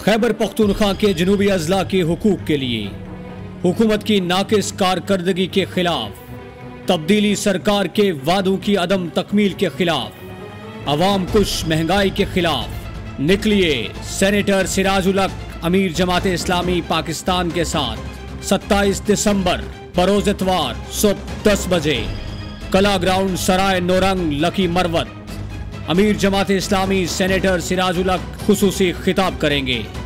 खैबर पख्तूनख्वा के जनूबी अजला के हुकूक के लिए, हुकूमत की नाकिस कारकर्दगी के खिलाफ, तब्दीली सरकार के वादों की अदम तकमील के खिलाफ, अवाम कुश महंगाई के खिलाफ निकलिए सेनेटर सिराजुल हक अमीर जमात इस्लामी पाकिस्तान के साथ 27 दिसंबर बरोज इतवार सुबह 10 बजे कला ग्राउंड सराय नौरंग लकी मरवत। अमीर जमात इस्लामी सेनेटर सिराजुल हक खुसूसी खिताब करेंगे।